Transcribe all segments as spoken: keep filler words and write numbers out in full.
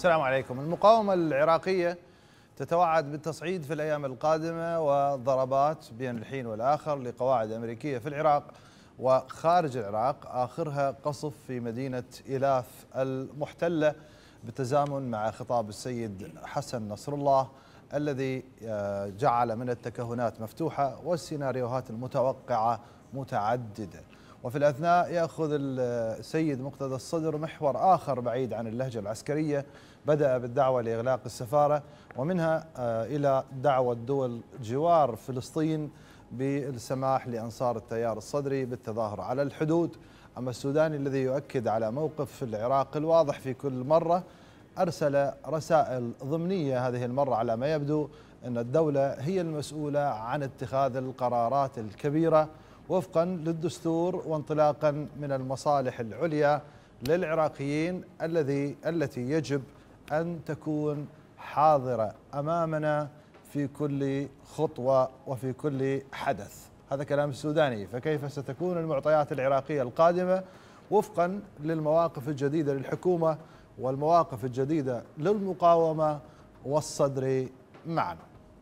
السلام عليكم. المقاومة العراقية تتوعد بالتصعيد في الأيام القادمة وضربات بين الحين والآخر لقواعد أمريكية في العراق وخارج العراق، آخرها قصف في مدينة إيلاف المحتلة بالتزامن مع خطاب السيد حسن نصر الله الذي جعل من التكهنات مفتوحة والسيناريوهات المتوقعة متعددة. وفي الأثناء يأخذ السيد مقتدى الصدر محور آخر بعيد عن اللهجة العسكرية، بدأ بالدعوة لإغلاق السفارة ومنها إلى دعوة دول جوار فلسطين بالسماح لأنصار التيار الصدري بالتظاهر على الحدود. أما السوداني الذي يؤكد على موقف العراق الواضح في كل مرة، أرسل رسائل ضمنية هذه المرة على ما يبدو أن الدولة هي المسؤولة عن اتخاذ القرارات الكبيرة وفقا للدستور وانطلاقا من المصالح العليا للعراقيين الذي التي يجب أن تكون حاضرة أمامنا في كل خطوة وفي كل حدث. هذا كلام السوداني. فكيف ستكون المعطيات العراقية القادمة وفقا للمواقف الجديدة للحكومة والمواقف الجديدة للمقاومة والصدر معا؟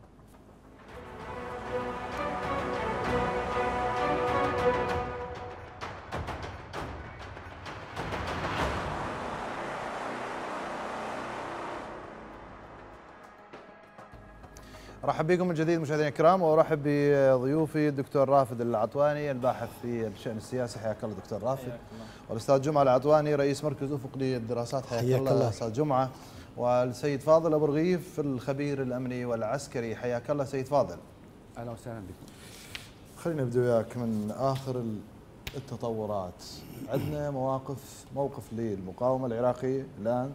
ارحب بكم من جديد مشاهدينا الكرام، وارحب بضيوفي الدكتور رافد العطواني الباحث في الشأن السياسي. حياك الله دكتور رافد. والاستاذ جمعه العطواني رئيس مركز افق للدراسات. حياك الله استاذ جمعه. والسيد فاضل ابو رغيف الخبير الامني والعسكري. حياك الله سيد فاضل. اهلا وسهلا بكم. خلينا نبدا وياك من اخر التطورات. عندنا مواقف موقف للمقاومه العراقيه الان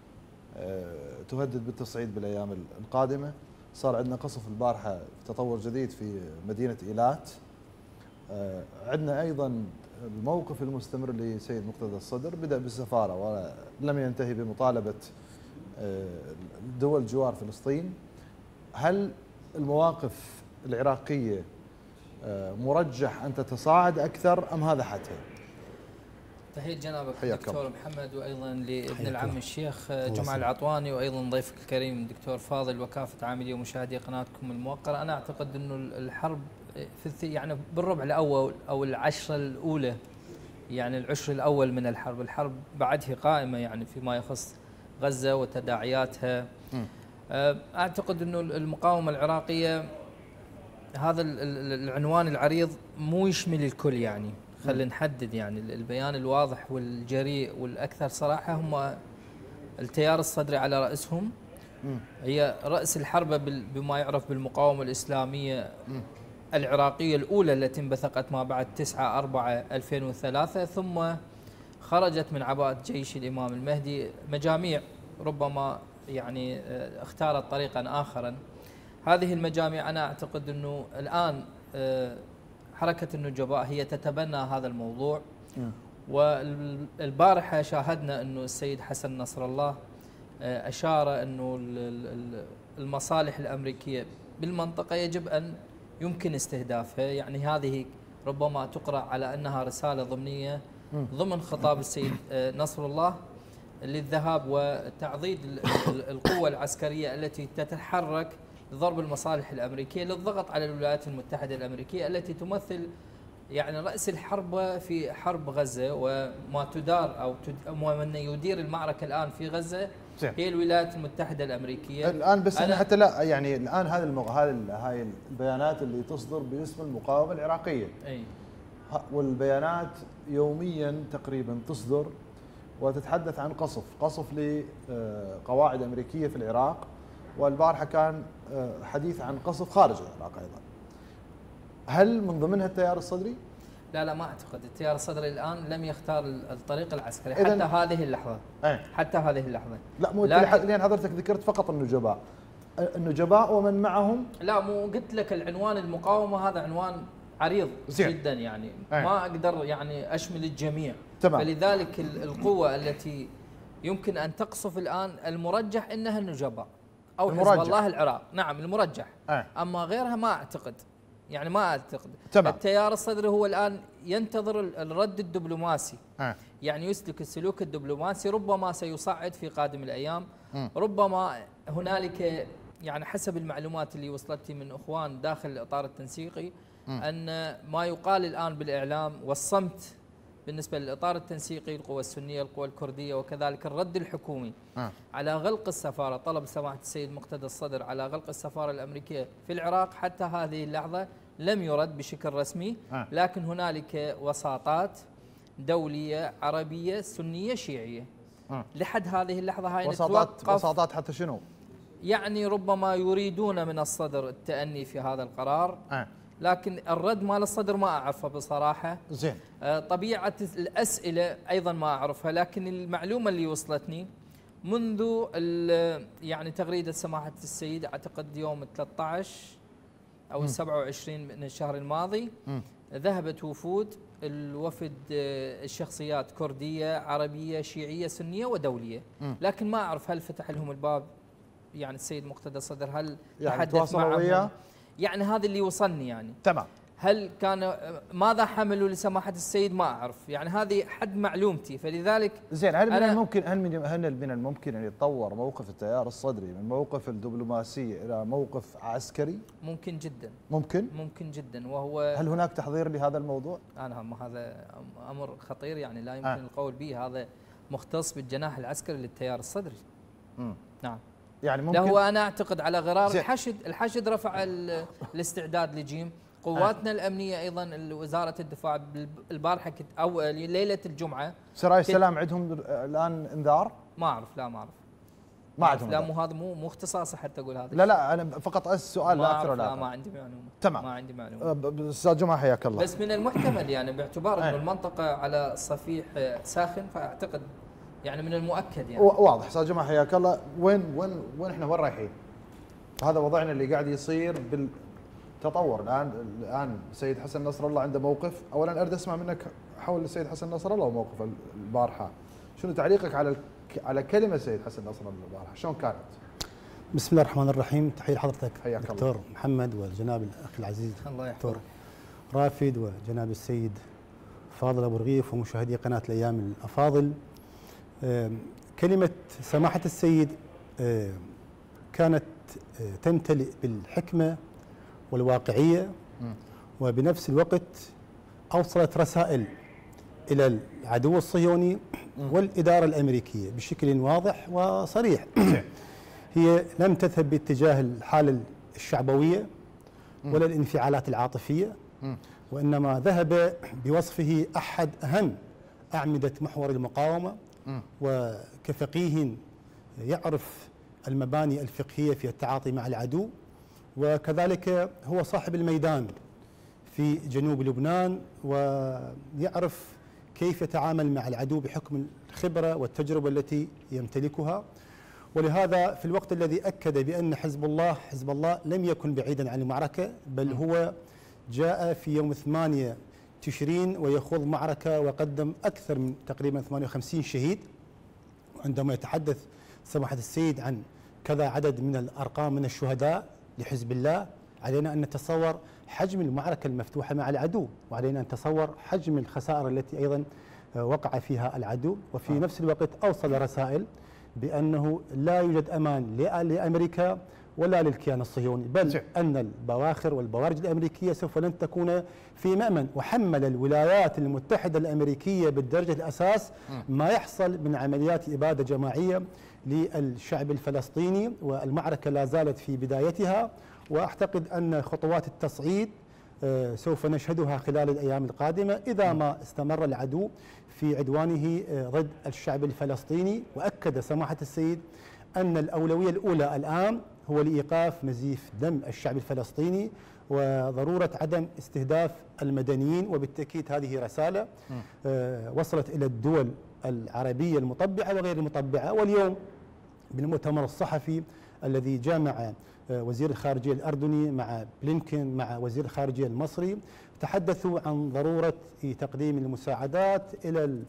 تهدد بالتصعيد بالايام القادمه. صار عندنا قصف البارحة تطور جديد في مدينة إيلات. عندنا أيضا الموقف المستمر لسيد مقتدى الصدر، بدأ بالسفارة ولم ينتهي بمطالبة دول جوار فلسطين. هل المواقف العراقية مرجح أن تتصاعد أكثر أم هذا حتى؟ تحية جنابك دكتور محمد، وايضا لابن العم الشيخ جمعه العطواني، وايضا ضيفك الكريم الدكتور فاضل وكافه عاملي ومشاهدي قناتكم الموقره. انا اعتقد انه الحرب في يعني بالربع الاول او العشره الاولى، يعني العشر الاول من الحرب، الحرب بعدها قائمه يعني فيما يخص غزه وتداعياتها. اعتقد انه المقاومه العراقيه هذا العنوان العريض مو يشمل الكل، يعني خلينا نحدد. يعني البيان الواضح والجريء والأكثر صراحة هم التيار الصدري على رأسهم. هي رأس الحرب بما يعرف بالمقاومة الإسلامية العراقية الأولى التي انبثقت ما بعد تسعة أربعة ألفين وثلاثة، ثم خرجت من عباءة جيش الإمام المهدي مجاميع ربما يعني اختارت طريقا آخرا. هذه المجاميع أنا أعتقد أنه الآن حركة النجباء هي تتبنى هذا الموضوع. والبارحة شاهدنا أنه السيد حسن نصر الله أشار أنه المصالح الأمريكية بالمنطقة يجب أن يمكن استهدافها. يعني هذه ربما تقرأ على أنها رسالة ضمنية ضمن خطاب السيد نصر الله للذهاب وتعضيد القوة العسكرية التي تتحرك لضرب المصالح الأمريكية، للضغط على الولايات المتحدة الأمريكية التي تمثل يعني رأس الحرب في حرب غزة، وما تدار أو من يدير المعركة الآن في غزة هي الولايات المتحدة الأمريكية الآن. بس أنا حتى لا يعني الآن هذه المغ... هاي البيانات اللي تصدر باسم المقاومة العراقية، أي والبيانات يوميا تقريبا تصدر وتتحدث عن قصف قصف لقواعد أمريكية في العراق، والبارحة كان حديث عن قصف خارج العراق أيضا. هل من ضمنها التيار الصدري؟ لا لا ما أعتقد. التيار الصدري الآن لم يختار الطريق العسكري حتى هذه اللحظة. أي. حتى هذه اللحظة. لا مو لأن حضرتك ذكرت فقط النجباء. النجباء ومن معهم؟ لا مو قلت لك العنوان المقاومة هذا عنوان عريض زين. جدا يعني أي. ما أقدر يعني أشمل الجميع. تمام. فلذلك القوة التي يمكن أن تقصف الآن المرجح إنها النجباء أو حزب الله العراق. نعم المرجح. أه. أما غيرها ما أعتقد. يعني ما أعتقد. تمام. التيار الصدري هو الآن ينتظر الرد الدبلوماسي. أه. يعني يسلك السلوك الدبلوماسي، ربما سيصعد في قادم الأيام ربما هنالك يعني حسب المعلومات اللي وصلتني من اخوان داخل الاطار التنسيقي ان ما يقال الان بالاعلام والصمت بالنسبه للاطار التنسيقي القوى السنيه القوى الكرديه وكذلك الرد الحكومي آه. على غلق السفاره، طلب سماحه السيد مقتدى الصدر على غلق السفاره الامريكيه في العراق حتى هذه اللحظه لم يرد بشكل رسمي آه. لكن هنالك وساطات دوليه عربيه سنيه شيعيه آه. لحد هذه اللحظه هاي وساطات وساطات حتى شنو؟ يعني ربما يريدون من الصدر التأني في هذا القرار آه. لكن الرد مال الصدر ما أعرفه بصراحة. زين. آه طبيعة الأسئلة أيضا ما أعرفها، لكن المعلومة اللي وصلتني منذ يعني تغريدة سماحة السيد أعتقد يوم ثلاثة عشر أو السبعة وعشرين من الشهر الماضي م. ذهبت وفود الوفد الشخصيات كردية عربية شيعية سنية ودولية م. لكن ما أعرف هل فتح لهم الباب يعني السيد مقتدى الصدر، هل يعني تحدث معهم؟ يعني هذا اللي وصلني يعني. تمام. هل كان ماذا حملوا لسماحة السيد ما أعرف، يعني هذه حد معلومتي، فلذلك زين. هل من الممكن هل من هل من الممكن أن يتطور موقف التيار الصدري من موقف الدبلوماسية إلى موقف عسكري؟ ممكن جدا. ممكن؟ ممكن جدا. وهو هل هناك تحضير لهذا الموضوع؟ أنا هذا أمر خطير يعني لا يمكن آه. القول به، هذا مختص بالجناح العسكري للتيار الصدري. امم نعم. يعني ممكن لا هو أنا أعتقد على غرار زي. الحشد، الحشد رفع الاستعداد لجيم، قواتنا آه. الأمنية أيضا وزارة الدفاع البارحة أو ليلة الجمعة سرايا السلام عندهم الآن انذار؟ ما أعرف، لا ما أعرف ما عندهم. لا مو هذا مو مو اختصاصي حتى أقول هذا. لا لا أنا فقط أسأل سؤال لا أكثر ولا لا ما عندي معلومة. تمام. ما عندي معلومة. أستاذ جمعة حياك الله. بس من المحتمل يعني باعتبار أنه المنطقة على صفيح ساخن فأعتقد يعني من المؤكد يعني واضح. استاذ جماعه حياك الله، وين وين وين احنا وين رايحين؟ هذا وضعنا اللي قاعد يصير بالتطور الان. الان السيد حسن نصر الله عنده موقف، اولا اريد اسمع منك حول السيد حسن نصر الله وموقف البارحه، شنو تعليقك على على كلمه السيد حسن نصر الله البارحه، شلون كانت؟ بسم الله الرحمن الرحيم، تحيه لحضرتك حياك دكتور الله. محمد وجناب الاخ العزيز الله يحفظك دكتور رافد وجناب السيد فاضل ابو رغيف ومشاهدي قناه الايام الافاضل. كلمة سماحة السيد كانت تمتلئ بالحكمة والواقعية وبنفس الوقت أوصلت رسائل إلى العدو الصهيوني والإدارة الأمريكية بشكل واضح وصريح. هي لم تذهب باتجاه الحالة الشعبوية ولا الانفعالات العاطفية، وإنما ذهب بوصفه أحد أهم أعمدة محور المقاومة، وكفقيه يعرف المباني الفقهية في التعاطي مع العدو، وكذلك هو صاحب الميدان في جنوب لبنان ويعرف كيف يتعامل مع العدو بحكم الخبرة والتجربة التي يمتلكها. ولهذا في الوقت الذي أكد بأن حزب الله حزب الله لم يكن بعيدا عن المعركة، بل هو جاء في يوم ثمانية تشرين ويخوض معركة وقدم أكثر من تقريبا ثمانية وخمسين شهيد. وعندما يتحدث سماحة السيد عن كذا عدد من الأرقام من الشهداء لحزب الله، علينا أن نتصور حجم المعركة المفتوحة مع العدو، وعلينا أن نتصور حجم الخسائر التي أيضا وقع فيها العدو. وفي آه. نفس الوقت أوصل رسائل بأنه لا يوجد أمان لأمريكا ولا للكيان الصهيوني، بل جي. أن البواخر والبوارج الأمريكية سوف لن تكون في مأمن. وحمل الولايات المتحدة الأمريكية بالدرجة الأساس ما يحصل من عمليات إبادة جماعية للشعب الفلسطيني، والمعركة لا زالت في بدايتها، وأعتقد أن خطوات التصعيد سوف نشهدها خلال الأيام القادمة إذا ما استمر العدو في عدوانه ضد الشعب الفلسطيني. وأكد سماحة السيد أن الأولوية الأولى الآن هو لإيقاف نزيف دم الشعب الفلسطيني وضرورة عدم استهداف المدنيين. وبالتأكيد هذه رسالة وصلت إلى الدول العربية المطبعة وغير المطبعة. واليوم بالمؤتمر الصحفي الذي جامع وزير الخارجية الأردني مع بلينكن مع وزير الخارجية المصري تحدثوا عن ضرورة تقديم المساعدات إلى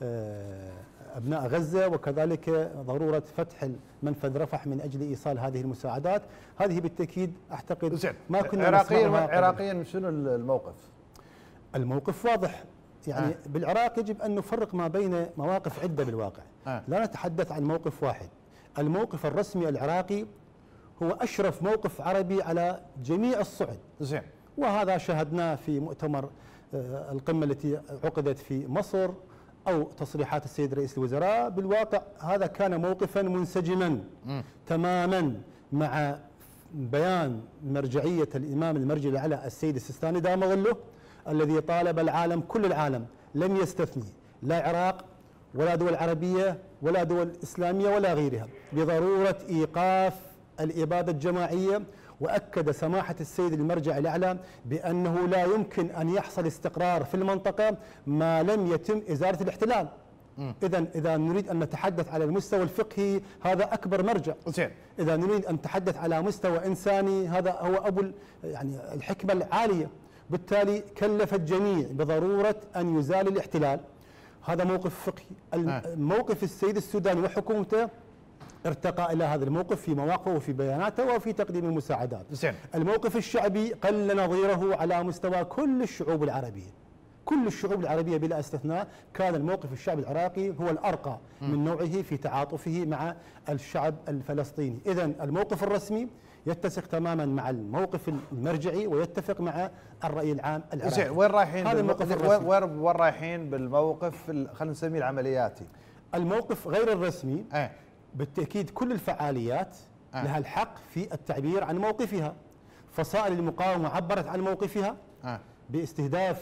أبناء غزة، وكذلك ضرورة فتح منفذ رفح من أجل إيصال هذه المساعدات. هذه بالتأكيد أعتقد ما كنا عراقيا عراقيا شنو الموقف؟ الموقف واضح يعني آه. بالعراق يجب أن نفرق ما بين مواقف عدة بالواقع. آه. لا نتحدث عن موقف واحد. الموقف الرسمي العراقي هو أشرف موقف عربي على جميع الصعد. زين. وهذا شاهدناه في مؤتمر القمة التي عقدت في مصر أو تصريحات السيد رئيس الوزراء. بالواقع هذا كان موقفا منسجما م. تماما مع بيان مرجعية الإمام المرجعي الأعلى السيد السيستاني دام ظله، الذي طالب العالم كل العالم لم يستثني لا العراق ولا دول عربية ولا دول إسلامية ولا غيرها بضرورة إيقاف الإبادة الجماعية. وأكد سماحة السيد المرجع الأعلى بأنه لا يمكن أن يحصل استقرار في المنطقة ما لم يتم إزالة الاحتلال. إذا إذا نريد أن نتحدث على المستوى الفقهي هذا أكبر مرجع. إذا نريد أن نتحدث على مستوى إنساني هذا هو أبو يعني الحكمة العالية. بالتالي كلف الجميع بضرورة أن يزال الاحتلال. هذا موقف فقهي. موقف السيد السوداني وحكومته ارتقى إلى هذا الموقف في مواقفه وفي بياناته وفي تقديم المساعدات. الموقف الشعبي قل نظيره على مستوى كل الشعوب العربية. كل الشعوب العربية بلا استثناء كان الموقف الشعبي العراقي هو الأرقى من نوعه في تعاطفه مع الشعب الفلسطيني. إذن الموقف الرسمي يتسق تماما مع الموقف المرجعي ويتفق مع الرأي العام العراقي. وين رايحين هذا الموقف وين وين رايحين بالموقف خلينا نسميه العملياتي؟ الموقف غير الرسمي اه. بالتأكيد كل الفعاليات اه. لها الحق في التعبير عن موقفها. فصائل المقاومة عبرت عن موقفها اه. باستهداف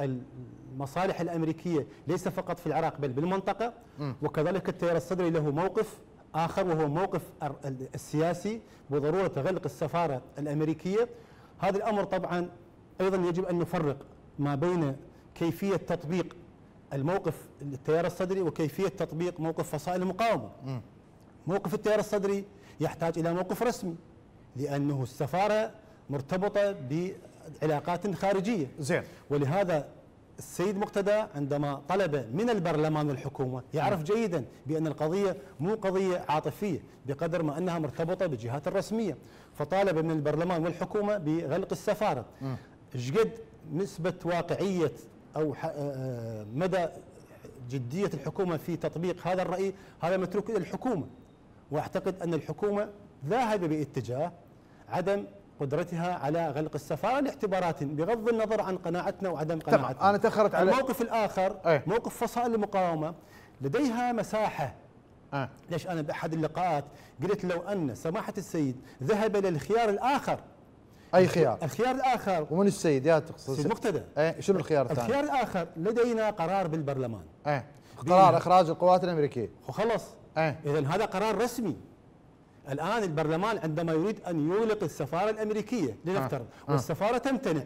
المصالح الأمريكية ليس فقط في العراق بل بالمنطقة. م. وكذلك التيار الصدري له موقف آخر وهو موقف السياسي بضرورة غلق السفارة الأمريكية. هذا الأمر طبعا أيضا يجب أن نفرق ما بين كيفية تطبيق الموقف التيار الصدري وكيفية تطبيق موقف فصائل المقاومة. م. موقف التيار الصدري يحتاج إلى موقف رسمي لأنه السفارة مرتبطة بعلاقات خارجية. زين. ولهذا السيد مقتدى عندما طلب من البرلمان والحكومة يعرف جيدا بأن القضية مو قضية عاطفية بقدر ما أنها مرتبطة بالجهات الرسمية، فطالب من البرلمان والحكومة بغلق السفارة. ايش قد نسبة واقعية أو مدى جدية الحكومة في تطبيق هذا الرأي هذا متروك إلى الحكومة. وأعتقد أن الحكومة ذاهبة باتجاه عدم قدرتها على غلق السفارة لاعتبارات بغض النظر عن قناعتنا وعدم قناعتنا. أنا تأخرت على الموقف الآخر أيه؟ موقف فصائل المقاومة لديها مساحة. أه؟ ليش أنا بأحد اللقاءات قلت لو أن سماحة السيد ذهب إلى الخيار الآخر. أي خيار؟ الخيار الآخر. ومن السيد يا تقصد؟ السيد مقتدى. أه؟ شنو الخيار الثاني؟ الخيار الآخر لدينا قرار بالبرلمان. أه؟ قرار إخراج القوات الأمريكية. وخلص. أه؟ إذن هذا قرار رسمي. الآن البرلمان عندما يريد أن يغلق السفارة الأمريكية لنفترض آه. والسفارة تمتنع،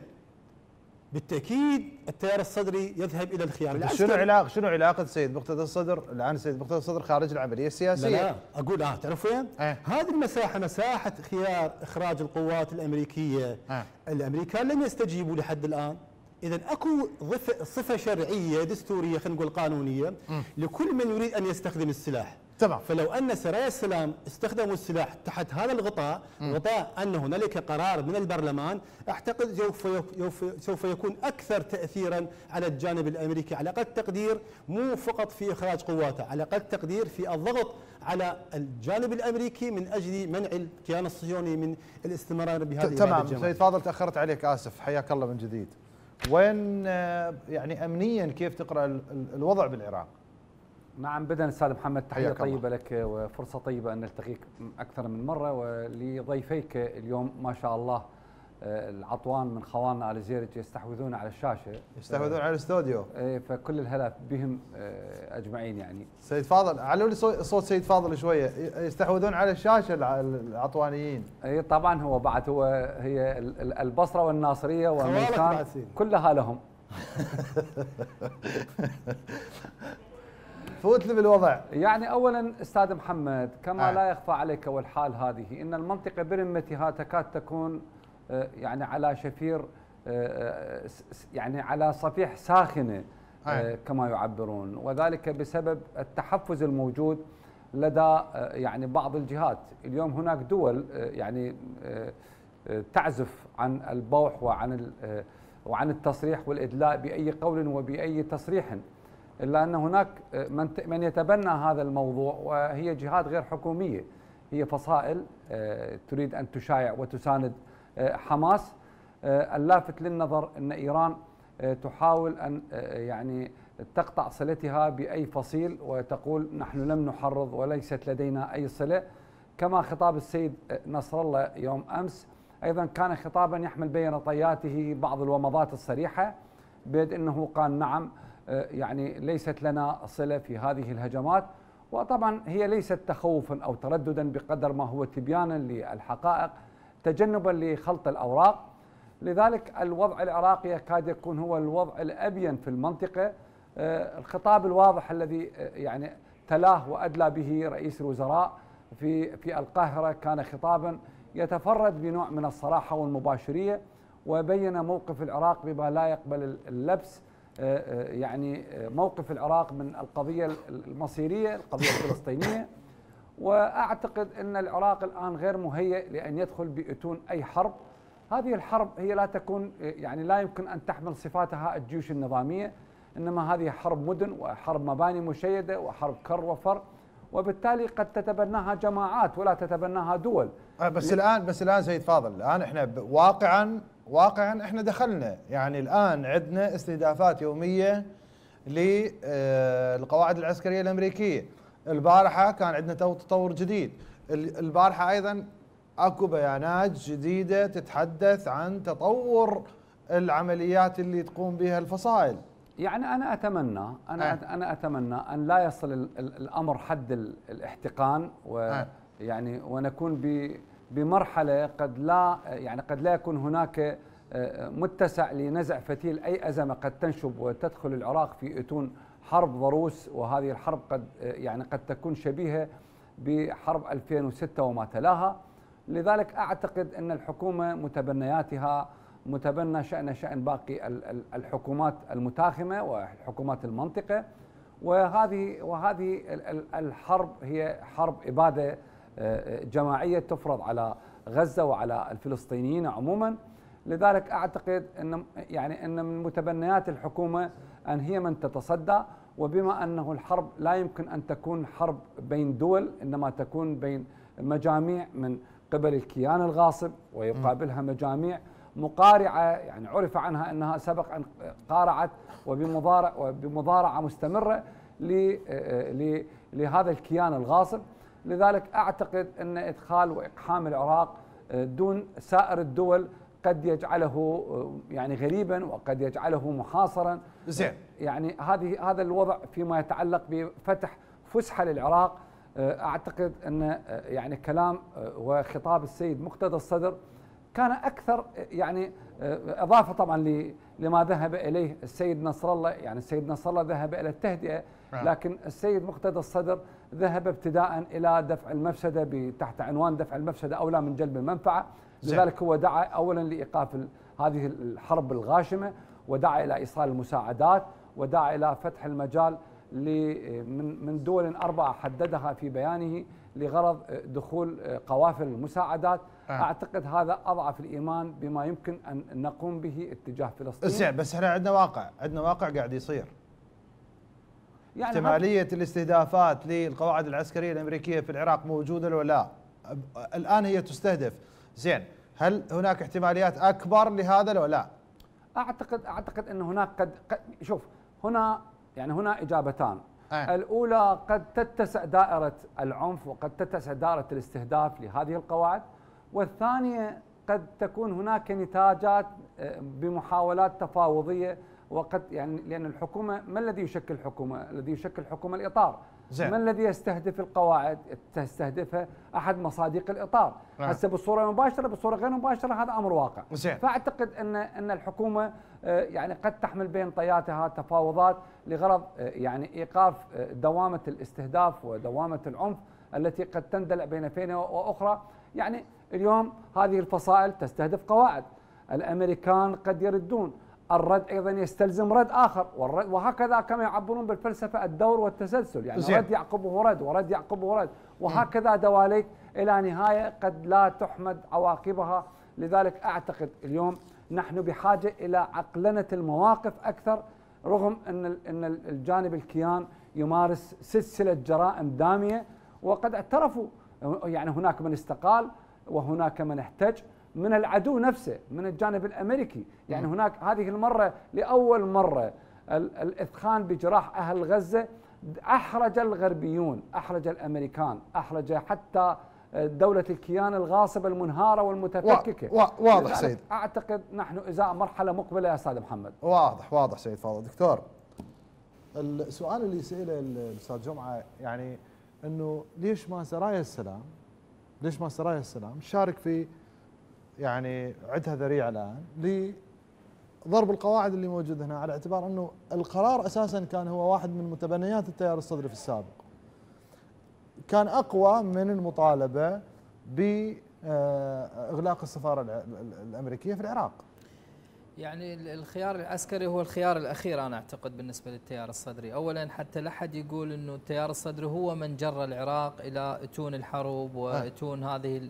بالتأكيد التيار الصدري يذهب إلى الخيار العسكري. شنو علاقة شنو علاقة السيد مقتدى الصدر الآن السيد مقتدى الصدر خارج العملية السياسية؟ لا, لا أقول آه تعرف وين؟ آه. هذه المساحة مساحة خيار إخراج القوات الأمريكية. آه. الأمريكان لم يستجيبوا لحد الآن. إذا أكو صفة شرعية دستورية خلينا نقول قانونية م. لكل من يريد أن يستخدم السلاح. تمام. فلو أن سرايا السلام استخدموا السلاح تحت هذا الغطاء، م. غطاء أن هنالك قرار من البرلمان، أعتقد سوف سوف يكون أكثر تأثيرا على الجانب الأمريكي على أقل تقدير، مو فقط في إخراج قواته، على أقل تقدير في الضغط على الجانب الأمريكي من أجل منع الكيان الصهيوني من الاستمرار بهذه الإبادة. تمام. سيد فاضل تأخرت عليك، آسف، حياك الله من جديد. وين يعني أمنيا كيف تقرأ الوضع بالعراق؟ نعم، بدءا استاذ محمد تحيه طيبه لك وفرصه طيبه ان نلتقيك اكثر من مره، ولضيفيك اليوم ما شاء الله العطوان من خواننا ال زيرج يستحوذون على الشاشه، يستحوذون على الاستوديو، فكل الهلا بهم اجمعين. يعني سيد فاضل، علوا لي صوت سيد فاضل شويه. يستحوذون على الشاشه العطوانيين؟ اي طبعا، هو بعد هو هي البصره والناصريه والميسان كلها لهم. فوت لي بالوضع. يعني اولا استاذ محمد، كما آه. لا يخفى عليك والحال هذه ان المنطقه برمتها تكاد تكون يعني على شفير، يعني على صفيح ساخنه آه. كما يعبرون، وذلك بسبب التحفز الموجود لدى يعني بعض الجهات. اليوم هناك دول يعني تعزف عن البوح وعن وعن التصريح والادلاء باي قول وباي تصريح. إلا أن هناك من من يتبنى هذا الموضوع، وهي جهات غير حكومية، هي فصائل تريد أن تشايع وتساند حماس. اللافت للنظر أن إيران تحاول أن يعني تقطع صلتها بأي فصيل وتقول نحن لم نحرض وليست لدينا أي صلة، كما خطاب السيد نصر الله يوم أمس أيضا كان خطابا يحمل بين طياته بعض الومضات الصريحة، بيد أنه قال نعم يعني ليست لنا صلة في هذه الهجمات. وطبعا هي ليست تخوفا أو ترددا بقدر ما هو تبيانا للحقائق، تجنبا لخلط الأوراق. لذلك الوضع العراقي يكاد يكون هو الوضع الأبين في المنطقة. الخطاب الواضح الذي يعني تلاه وأدلى به رئيس الوزراء في في القاهرة كان خطابا يتفرد بنوع من الصراحة والمباشرية، وبين موقف العراق بما لا يقبل اللبس، يعني موقف العراق من القضية المصيرية، القضية الفلسطينية. وأعتقد أن العراق الآن غير مهيئ لأن يدخل بأتون أي حرب. هذه الحرب هي لا تكون يعني لا يمكن أن تحمل صفاتها الجيوش النظامية، إنما هذه حرب مدن وحرب مباني مشيدة وحرب كر وفر، وبالتالي قد تتبناها جماعات ولا تتبناها دول. بس الآن بس الآن سيد فاضل، الآن احنا واقعا واقعا احنا دخلنا، يعني الآن عندنا استهدافات يومية للقواعد العسكرية الأمريكية. البارحة كان عندنا تطور جديد، البارحة أيضا اكو بيانات جديدة تتحدث عن تطور العمليات اللي تقوم بها الفصائل. يعني أنا أتمنى أنا أه. أنا أتمنى أن لا يصل الأمر حد الاحتقان، ويعني ونكون بمرحلة قد لا يعني قد لا يكون هناك متسع لنزع فتيل أي أزمة قد تنشب وتدخل العراق في أتون حرب ضروس، وهذه الحرب قد يعني قد تكون شبيهة بحرب ألفين وستة وما تلاها. لذلك أعتقد أن الحكومة متبنياتها متبنى شأن شأن باقي الحكومات المتاخمة وحكومات المنطقة، وهذه وهذه الحرب هي حرب إبادة جماعية تفرض على غزة وعلى الفلسطينيين عموما. لذلك أعتقد أن يعني أن من متبنيات الحكومة أن هي من تتصدى، وبما أنه الحرب لا يمكن أن تكون حرب بين دول، إنما تكون بين مجاميع من قبل الكيان الغاصب ويقابلها مجاميع مقارعة، يعني عرف عنها أنها سبق أن قارعت وبمضارع وبمضارعة مستمرة لهذا الكيان الغاصب. لذلك أعتقد أن إدخال وإقحام العراق دون سائر الدول قد يجعله يعني غريبا وقد يجعله محاصرا. زين، يعني هذه هذا الوضع فيما يتعلق بفتح فسحة للعراق. أعتقد أن يعني كلام وخطاب السيد مقتدى الصدر كان أكثر يعني إضافة طبعا لما ذهب إليه السيد نصر الله، يعني السيد نصر الله ذهب إلى التهدئة، لكن السيد مقتدى الصدر ذهب ابتداء إلى دفع المفسدة تحت عنوان دفع المفسدة أولى من جلب المنفعة. لذلك هو دعا أولا لإيقاف هذه الحرب الغاشمة، ودعا إلى إيصال المساعدات، ودعا إلى فتح المجال من من دول أربعة حددها في بيانه لغرض دخول قوافل المساعدات. آه. أعتقد هذا أضعف الإيمان بما يمكن أن نقوم به اتجاه فلسطين. زين، بس احنا عندنا واقع عندنا واقع قاعد يصير. يعني احتمالية الاستهدافات للقواعد العسكرية الأمريكية في العراق موجودة ولا لا؟ الآن هي تستهدف. زين، هل هناك احتماليات أكبر لهذا ولا لا؟ أعتقد أعتقد أن هناك قد, قد شوف هنا يعني هنا إجابتان. أه. الأولى قد تتسع دائرة العنف وقد تتسع دائرة الاستهداف لهذه القواعد، والثانية قد تكون هناك نتاجات بمحاولات تفاوضية، وقد يعني لأن الحكومة ما الذي يشكل الحكومة؟ الذي يشكل الحكومة الإطار. زين. ما الذي يستهدف القواعد؟ تستهدفها أحد مصادق الإطار. أه. هسه بصورة مباشرة بصورة غير مباشرة هذا أمر واقع. زين. فأعتقد أن أن الحكومة يعني قد تحمل بين طياتها تفاوضات لغرض يعني إيقاف دوامة الاستهداف ودوامة العنف التي قد تندلع بين فينة وأخرى. يعني اليوم هذه الفصائل تستهدف قواعد، الأمريكان قد يردون، الرد أيضا يستلزم رد آخر، والرد وهكذا كما يعبرون بالفلسفة الدور والتسلسل، يعني زين. رد يعقبه رد ورد يعقبه رد، وهكذا دواليك إلى نهاية قد لا تحمد عواقبها. لذلك أعتقد اليوم نحن بحاجة إلى عقلنة المواقف أكثر رغم ان ان الجانب الكيان يمارس سلسله جرائم داميه، وقد اعترفوا يعني هناك من استقال وهناك من احتج من العدو نفسه من الجانب الامريكي، يعني هناك هذه المره لاول مره الاثخان بجراح اهل غزه احرج الغربيون، احرج الامريكان، احرج حتى دولة الكيان الغاصبة المنهارة والمتفككة. واضح سيد. أعتقد نحن إزاء مرحلة مقبلة يا أستاذ محمد. واضح واضح سيد فاضل. دكتور، السؤال اللي سئله الأستاذ جمعة يعني أنه ليش ما سرايا السلام ليش ما سرايا السلام شارك في يعني عدها ذريعة الآن لضرب القواعد اللي موجودة هنا، على اعتبار أنه القرار أساسا كان هو واحد من متبنيات التيار الصدري في السابق، كان أقوى من المطالبة بإغلاق السفارة الأمريكية في العراق. يعني الخيار العسكري هو الخيار الأخير أنا أعتقد بالنسبة للتيار الصدري. أولا حتى لا أحد يقول أنه التيار الصدري هو من جر العراق إلى أتون الحرب وأتون هذه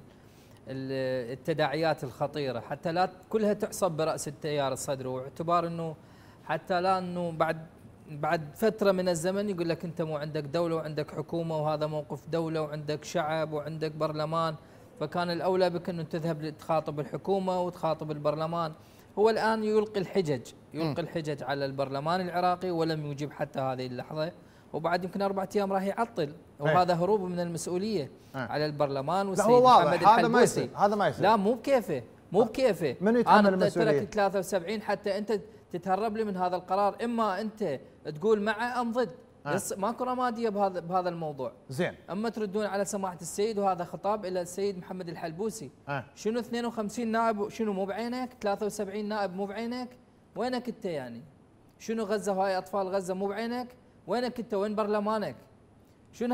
التداعيات الخطيرة، حتى لا كلها تحسب برأس التيار الصدري، واعتبار أنه حتى لا أنه بعد بعد فترة من الزمن يقول لك أنت مو عندك دولة وعندك حكومة وهذا موقف دولة وعندك شعب وعندك برلمان، فكان الأولى بك أنه تذهب تخاطب الحكومة وتخاطب البرلمان. هو الآن يلقي الحجج يلقي الحجج على البرلمان العراقي ولم يجيب حتى هذه اللحظة، وبعد يمكن أربعة أيام راح يعطل، وهذا هروب من المسؤولية على البرلمان والسيد محمد الحلبوسي. هذا ما يصير. لا مو بكيفه مو بكيفه من يتحمل المسؤولية؟ أنا ثلاثة وسبعين حتى أنت تتهرب لي من هذا القرار، اما انت تقول معه ام ضد. آه. ماكو رماديه بهذا بهذا الموضوع. زين. اما تردون على سماحه السيد، وهذا خطاب الى السيد محمد الحلبوسي. آه. شنو اثنين وخمسين نائب شنو مو بعينك؟ ثلاثة وسبعين نائب مو بعينك؟ وينك انت يعني؟ شنو غزه وهاي اطفال غزه مو بعينك؟ وينك انت؟ وين برلمانك؟ شنو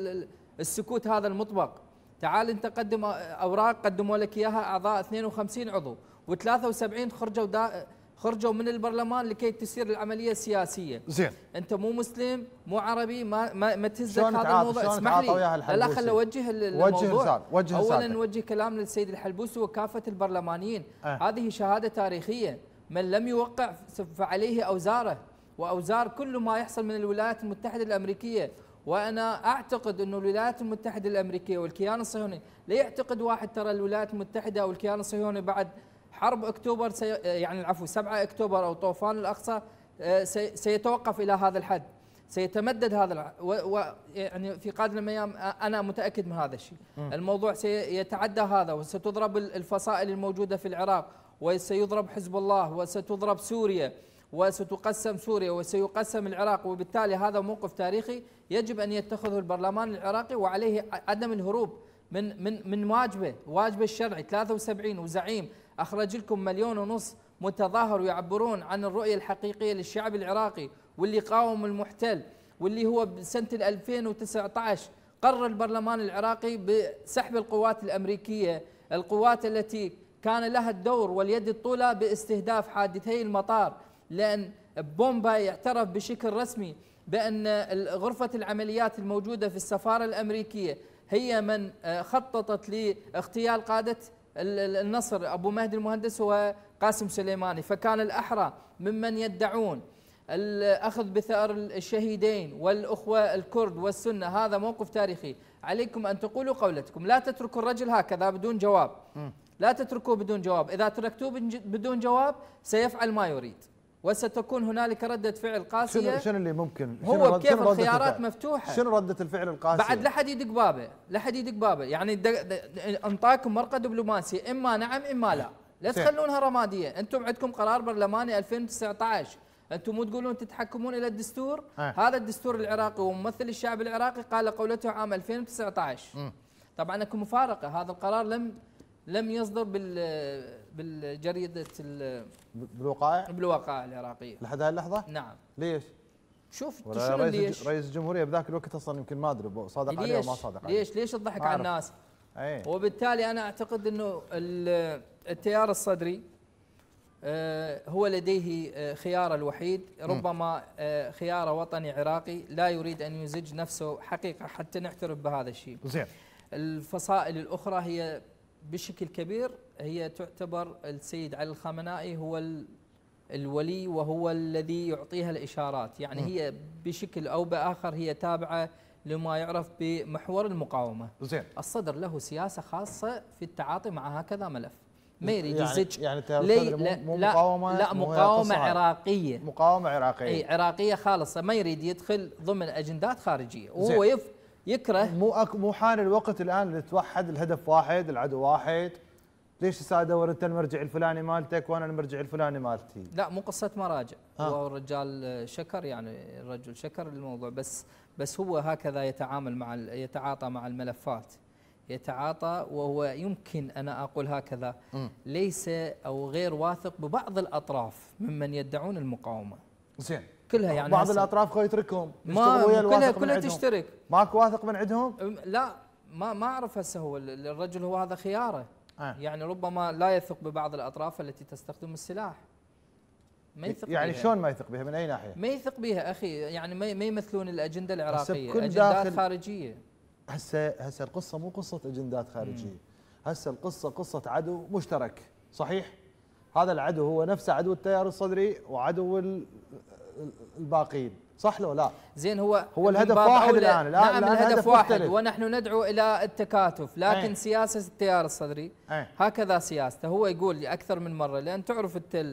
هالسكوت هذا المطبق؟ تعال انت قدم اوراق قدموا لك اياها اعضاء اثنين وخمسين عضو وثلاثة وسبعين خرجوا دا خرجوا من البرلمان لكي تسير العمليه السياسيه. زين. انت مو مسلم مو عربي، ما ما, ما تهزك هذا الموضوع. اسمح لي لا خل اوجه الموضوع. وجه اولا نوجه كلام للسيد الحلبوسي وكافه البرلمانيين. أه. هذه شهاده تاريخيه، من لم يوقع فعليه اوزاره واوزار كل ما يحصل من الولايات المتحده الامريكيه. وانا اعتقد انه الولايات المتحده الامريكيه والكيان الصهيوني لا يعتقد واحد ترى الولايات المتحده او الكيان الصهيوني بعد حرب اكتوبر سي يعني العفو سبعة اكتوبر او طوفان الاقصى سي سيتوقف الى هذا الحد، سيتمدد هذا و يعني في قادم الايام انا متاكد من هذا الشيء. الموضوع سيتعدى هذا، وستضرب الفصائل الموجوده في العراق، وسيضرب حزب الله، وستضرب سوريا، وستقسم سوريا، وسيقسم العراق. وبالتالي هذا موقف تاريخي يجب ان يتخذه البرلمان العراقي، وعليه عدم الهروب من من من واجبه، واجبه الشرعي. ثلاثة وسبعين وزعيم أخرج لكم مليون ونص متظاهر يعبرون عن الرؤية الحقيقية للشعب العراقي، واللي قاوم المحتل، واللي هو بسنة ألفين وتسعة عشر قرر البرلمان العراقي بسحب القوات الأمريكية، القوات التي كان لها الدور واليد الطولى باستهداف حادثي المطار، لأن بومباي اعترف بشكل رسمي بأن غرفة العمليات الموجودة في السفارة الأمريكية هي من خططت لاغتيال قادة النصر أبو مهدي المهندس وقاسم سليماني. فكان الأحرى ممن يدعون الأخذ بثأر الشهيدين والأخوة الكرد والسنة، هذا موقف تاريخي. عليكم أن تقولوا قولتكم، لا تتركوا الرجل هكذا بدون جواب، لا تتركوه بدون جواب. إذا تركتوه بدون جواب سيفعل ما يريد، وستكون هنالك ردة فعل قاسية. شنو شنو اللي ممكن؟ هو كيف الخيارات مفتوحة؟ شنو ردة الفعل القاسية؟ بعد لا حد يدق بابه، لا حد يدق بابه، يعني انطاكم ورقة دبلوماسية، اما نعم اما لا، لا تخلونها رمادية. انتم عندكم قرار برلماني ألفين وتسعة عشر، انتم مو تقولون تتحكمون الى الدستور؟ أه. هذا الدستور العراقي وممثل الشعب العراقي قال قولته عام ألفين وتسعة عشر. م. طبعا اكو مفارقة، هذا القرار لم لم يصدر بال بالجريدة بالوقائع بالوقائع العراقية لحد هذه اللحظة؟ نعم. ليش؟ شوف شنو ليش؟ رئيس الجمهورية بذاك الوقت اصلا يمكن ما ادري صادق عليه وما صادق عليه. ليش ليش الضحك على الناس؟ أيه. وبالتالي انا اعتقد انه التيار الصدري هو لديه خيار الوحيد، ربما خيار وطني عراقي لا يريد ان يزج نفسه حقيقة، حتى نعترف بهذا الشيء. زين. الفصائل الاخرى هي بشكل كبير هي تعتبر السيد علي الخامنائي هو الولي وهو الذي يعطيها الإشارات، يعني م. هي بشكل أو بآخر هي تابعة لما يعرف بمحور المقاومة. زين. الصدر له سياسة خاصة في التعاطي مع هكذا ملف، ما يريد يعني يزج يعني لي لا مو مقاومة لا مقاومة عراقية، مقاومة عراقية اي عراقية خالصة، ما يريد يدخل ضمن أجندات خارجية، وهو يف يكره. مو أك مو حان الوقت الآن لتوحد الهدف واحد، العدو واحد. ليش هسه ادور انت المرجع الفلاني مالتك وانا المرجع الفلاني مالتي؟ لا مو قصه مراجع، هو الرجال شكر، يعني الرجل شكر الموضوع، بس بس هو هكذا يتعامل مع يتعاطى مع الملفات، يتعاطى وهو يمكن انا اقول هكذا م. ليس او غير واثق ببعض الاطراف ممن يدعون المقاومه. زين. كلها يعني بعض الاطراف خو يتركهم ما كلها كلها تشترك. ماكو واثق من عندهم؟ لا ما ما اعرف هسه هو الرجل هو هذا خياره. آه. يعني ربما لا يثق ببعض الاطراف التي تستخدم السلاح. ما يثق يعني بيها. شلون ما يثق بها؟ من اي ناحيه؟ ما يثق بها اخي، يعني ما ما يمثلون الاجنده العراقيه، اجندات خارجيه. هسه هسه القصه مو قصه اجندات خارجيه، هسه القصه قصه عدو مشترك، صحيح؟ هذا العدو هو نفسه عدو التيار الصدري وعدو الباقين، صح لو لا؟ زين هو هو الهدف واحد الان، الان نعم الهدف واحد مختلف. ونحن ندعو الى التكاتف، لكن أي. سياسه التيار الصدري أي. هكذا سياسته، هو يقول لي اكثر من مره، لان تعرف التل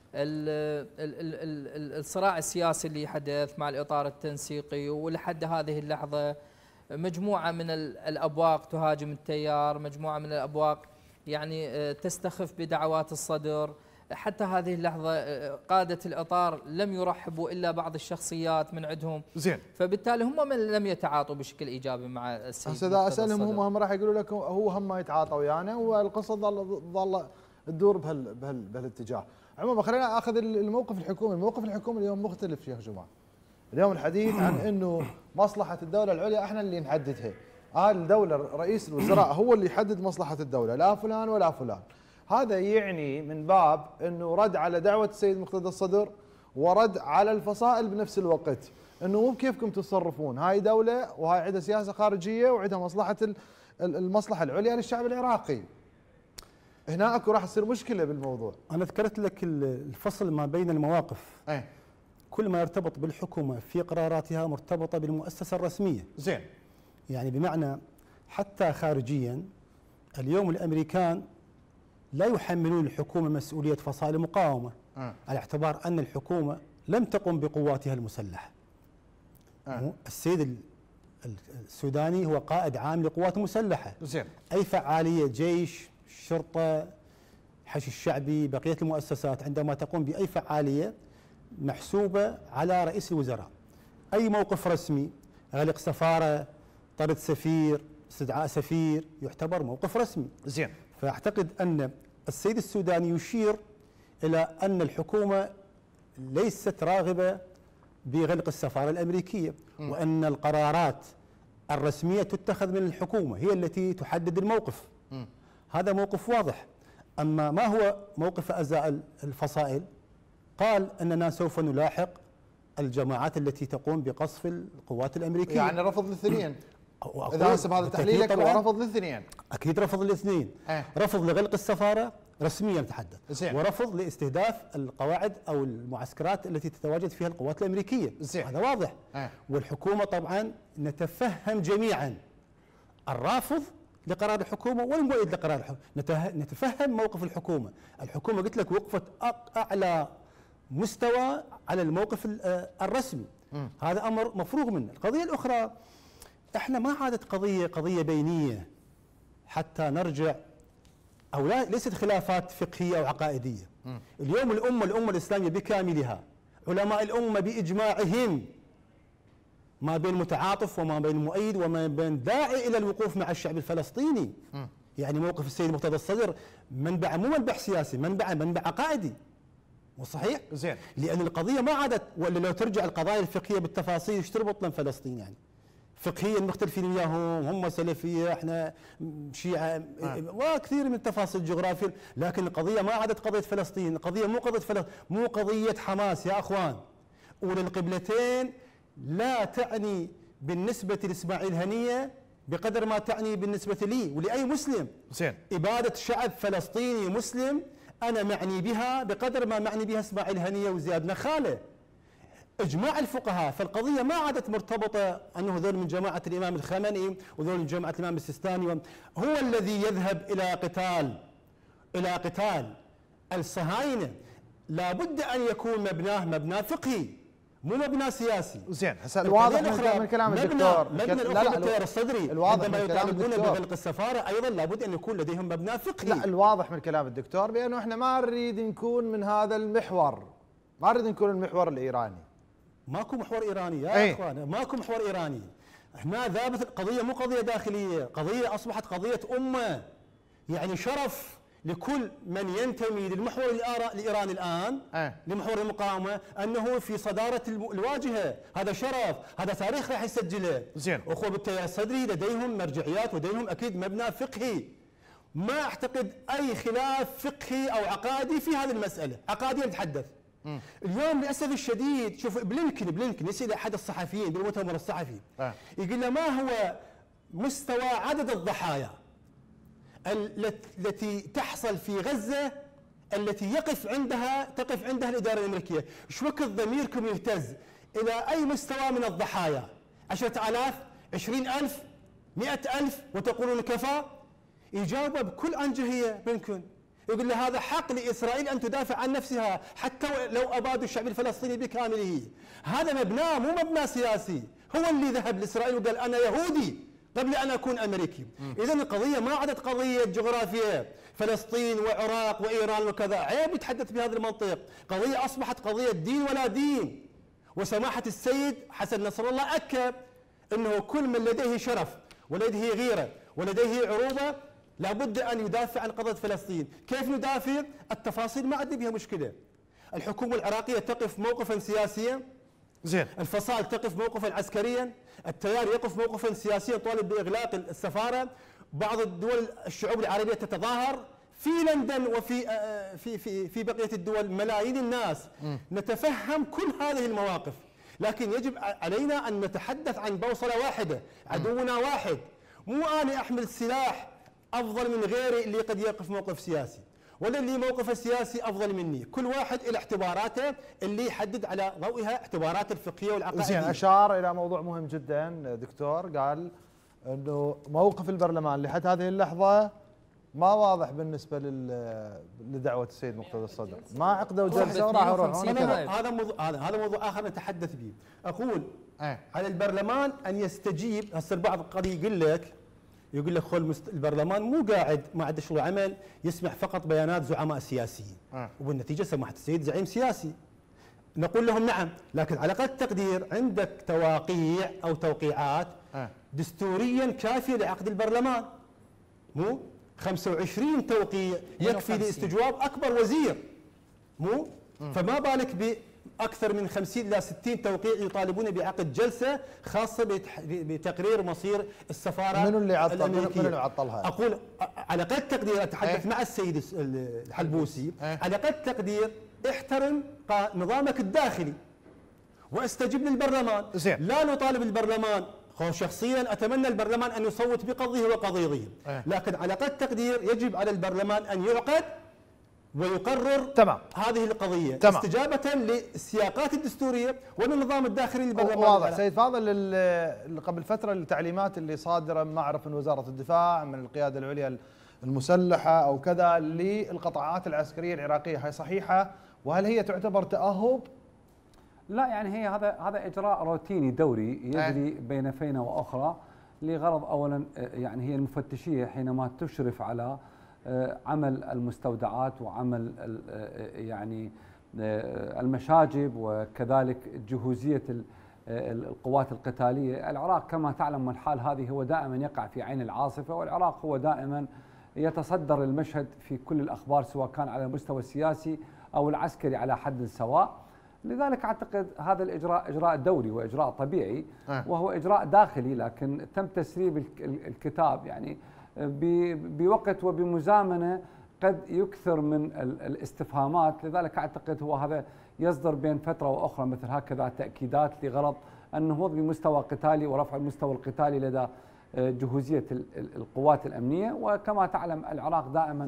الصراع السياسي اللي حدث مع الاطار التنسيقي، ولحد هذه اللحظه مجموعه من الابواق تهاجم التيار، مجموعه من الابواق يعني تستخف بدعوات الصدر، حتى هذه اللحظة قادة الإطار لم يرحبوا إلا بعض الشخصيات من عندهم. زين. فبالتالي هم من لم يتعاطوا بشكل إيجابي مع السيد. هسه إذا أسألهم هم هم راح يقولوا لك هو هم ما يتعاطوا ويانا، والقصة ظل ظل تدور بهال بهال بهالاتجاه. عموما خلينا آخذ الموقف الحكومي، الموقف الحكومي اليوم مختلف شيخ جمال. اليوم الحديث عن إنه مصلحة الدولة العليا احنا اللي نحددها. آه الدولة رئيس الوزراء هو اللي يحدد مصلحة الدولة، لا فلان ولا فلان. هذا يعني من باب انه رد على دعوه السيد مقتدى الصدر ورد على الفصائل بنفس الوقت، انه مو بكيفكم تتصرفون، هاي دوله وهاي عندها سياسه خارجيه وعندها مصلحه المصلحه العليا للشعب العراقي. هنا اكو راح تصير مشكله بالموضوع. انا ذكرت لك الفصل ما بين المواقف. ايه. كل ما يرتبط بالحكومه في قراراتها مرتبطه بالمؤسسه الرسميه. زين. يعني بمعنى حتى خارجيا اليوم الامريكان لا يحملون الحكومة مسؤولية فصائل المقاومة أه. على اعتبار أن الحكومة لم تقم بقواتها المسلحة. أه. السيد السوداني هو قائد عام لقوات مسلحة. زين. أي فعالية جيش، شرطة، حشد الشعبي، بقية المؤسسات عندما تقوم بأي فعالية محسوبة على رئيس الوزراء. أي موقف رسمي، غلق سفارة، طرد سفير، استدعاء سفير، يعتبر موقف رسمي. زين. فأعتقد أن السيد السوداني يشير إلى أن الحكومة ليست راغبة بغلق السفارة الأمريكية، م. وأن القرارات الرسمية تتخذ من الحكومة هي التي تحدد الموقف. م. هذا موقف واضح. أما ما هو موقف أعزاء الفصائل؟ قال أننا سوف نلاحق الجماعات التي تقوم بقصف القوات الأمريكية. يعني رفض الاثنين. إذا حسب هذا تحليلك هو رفض الاثنين. أكيد رفض الاثنين. اه. رفض لغلق السفارة رسميا نتحدث، زين. ورفض لاستهداف القواعد أو المعسكرات التي تتواجد فيها القوات الأمريكية. زين. هذا واضح. اه. والحكومة طبعا نتفهم جميعا الرافض لقرار الحكومة والمؤيد لقرار الحكومة، نتفهم موقف الحكومة. الحكومة قلت لك وقفت أعلى مستوى على الموقف الرسمي. م. هذا أمر مفروغ منه. القضية الأخرى، احنا ما عادت قضية قضية بينية حتى نرجع، أو لا ليست خلافات فقهية أو عقائدية. م. اليوم الأمة الأمة الإسلامية بكاملها، علماء الأمة بإجماعهم، ما بين متعاطف وما بين مؤيد وما بين داعي إلى الوقوف مع الشعب الفلسطيني. م. يعني موقف السيد مقتدى الصدر منبع مو منبع سياسي، منبع منبع عقائدي. مو صحيح؟ زين. لأن القضية ما عادت، ولا لو ترجع القضايا الفقهية بالتفاصيل ايش تربط لنا فلسطين يعني؟ فقهيا مختلفين وياهم، هم سلفيه احنا شيعه، وكثير من التفاصيل الجغرافيه، لكن القضيه ما عادت قضيه فلسطين، القضيه مو قضيه فلسطين، مو قضيه حماس يا اخوان. اولى القبلتين لا تعني بالنسبه لاسماعيل هنيه بقدر ما تعني بالنسبه لي ولاي مسلم. زين. اباده شعب فلسطيني مسلم أنا معني بها بقدر ما معني بها إسماعيل هنية وزياد نخالة. إجماع الفقهاء فالقضية ما عادت مرتبطة أنه ذول من جماعة الإمام الخميني وذول من جماعة الإمام السيستاني، هو الذي يذهب إلى قتال إلى قتال الصهاينة لابد أن يكون مبناه مبنى فقهي مو مبنى سياسي. زين هسه الواضح من, من كلام الدكتور مبنى الأخوة التيار الصدري عندما يطالبون بغلق السفارة أيضا لابد أن يكون لديهم مبنى فقهي. لا الواضح من كلام الدكتور بأنه احنا ما نريد نكون من هذا المحور، ما نريد نكون المحور الإيراني. ماكو محور إيراني يا أيه؟ اخوان ماكو محور إيراني. احنا ذابت القضية مو قضية داخلية، قضية أصبحت قضية أمة. يعني شرف لكل من ينتمي للمحور الإيراني الآن أه؟ لمحور المقاومة أنه في صدارة الواجهة، هذا شرف، هذا تاريخ راح يسجله. زين. أخوة بالتيار الصدري لديهم مرجعيات ولديهم أكيد مبنى فقهي. ما أعتقد أي خلاف فقهي أو عقادي في هذه المسألة، عقاديا نتحدث. م. اليوم للأسف الشديد شوف بلينكن بلينكن يسأل أحد الصحفيين بالمؤتمر الصحفي أه؟ يقول له ما هو مستوى عدد الضحايا التي تحصل في غزة التي يقف عندها تقف عندها الإدارة الأمريكية، شو وقت ضميركم يهتز إلى أي مستوى من الضحايا؟ عشرة آلاف، عشرين ألف، مئة ألف وتقولون كفى؟ يجاوب بكل عنجهية بلينكن يقول له هذا حق لإسرائيل أن تدافع عن نفسها حتى لو أبادوا الشعب الفلسطيني بكامله. هذا مبناه مو مبنى سياسي، هو اللي ذهب لإسرائيل وقال أنا يهودي قبل أن أكون أمريكي. إذا القضية ما عادت قضية جغرافية فلسطين وعراق وإيران وكذا، عيب يتحدث بهذا المنطق. قضية أصبحت قضية دين ولا دين. وسماحة السيد حسن نصر الله أكد أنه كل من لديه شرف ولديه غيرة ولديه عروبة لابد أن يدافع عن قضية فلسطين. كيف ندافع؟ التفاصيل ما عندي بها مشكلة. الحكومة العراقية تقف موقفا سياسيا، زين. الفصائل تقف موقفا عسكريا، التيار يقف موقفا سياسيا طالب بإغلاق السفارة، بعض الدول الشعوب العربية تتظاهر، في لندن وفي في في في بقية الدول ملايين الناس. م. نتفهم كل هذه المواقف، لكن يجب علينا أن نتحدث عن بوصلة واحدة، عدونا واحد. مو أنا أحمل سلاح أفضل من غيري اللي قد يقف موقف سياسي، ولا اللي موقفه سياسي أفضل مني. كل واحد إلى اعتباراته اللي يحدد على ضوئها اعتباراته الفقهية والعقائدية. زين أشار إلى موضوع مهم جدا دكتور، قال أنه موقف البرلمان لحد هذه اللحظة ما واضح بالنسبة لدعوة السيد مقتدى الصدر، ما عقدوا جلسة وراح يروحون. هذا موضوع هذا موضوع آخر نتحدث به. أقول أه. على البرلمان أن يستجيب. هسه البعض قد يقول لك يقول لك خل البرلمان مو قاعد ما عنده شغل عمل، يسمع فقط بيانات زعماء سياسيين. أه. وبالنتيجه سماحه السيد زعيم سياسي. نقول لهم نعم، لكن على قد التقدير عندك تواقيع او توقيعات أه. دستوريا كافيه لعقد البرلمان. مو خمسة وعشرين توقيع يكفي لاستجواب اكبر وزير. مو م. فما بالك ب أكثر من خمسين إلى ستين توقيع يطالبون بعقد جلسة خاصة بتقرير مصير السفارة. منو اللي عطل منو اللي عطلها؟ أقول على قد تقدير أتحدث مع السيد الحلبوسي، على قد تقدير احترم نظامك الداخلي واستجب للبرلمان. زين. لا نطالب البرلمان، شخصيا أتمنى البرلمان أن يصوت بقضيه وقضيضه، لكن على قد تقدير يجب على البرلمان أن يعقد ويقرر تمام هذه القضية تمام. استجابة للسياقات الدستورية والنظام الداخلي للبرلمان. واضح سيد فاضل. قبل فترة التعليمات اللي صادرة ما أعرف من وزارة الدفاع من القيادة العليا المسلحة أو كذا للقطاعات العسكرية العراقية، هي صحيحة؟ وهل هي تعتبر تأهب؟ لا يعني هي هذا هذا إجراء روتيني دوري يجري بين فينة وأخرى لغرض أولا يعني هي المفتشية حينما تشرف على عمل المستودعات وعمل يعني المشاجب وكذلك جهوزية القوات القتالية. العراق كما تعلم الحال هذه هو دائما يقع في عين العاصفة، والعراق هو دائما يتصدر المشهد في كل الأخبار سواء كان على المستوى السياسي أو العسكري على حد سواء. لذلك أعتقد هذا الإجراء إجراء دوري وإجراء طبيعي وهو إجراء داخلي، لكن تم تسريب الكتاب يعني بوقت وبمزامنة قد يكثر من الاستفهامات. لذلك أعتقد هو هذا يصدر بين فترة وأخرى مثل هكذا تأكيدات لغرض النهوض بمستوى قتالي ورفع المستوى القتالي لدى جهوزية القوات الأمنية. وكما تعلم العراق دائما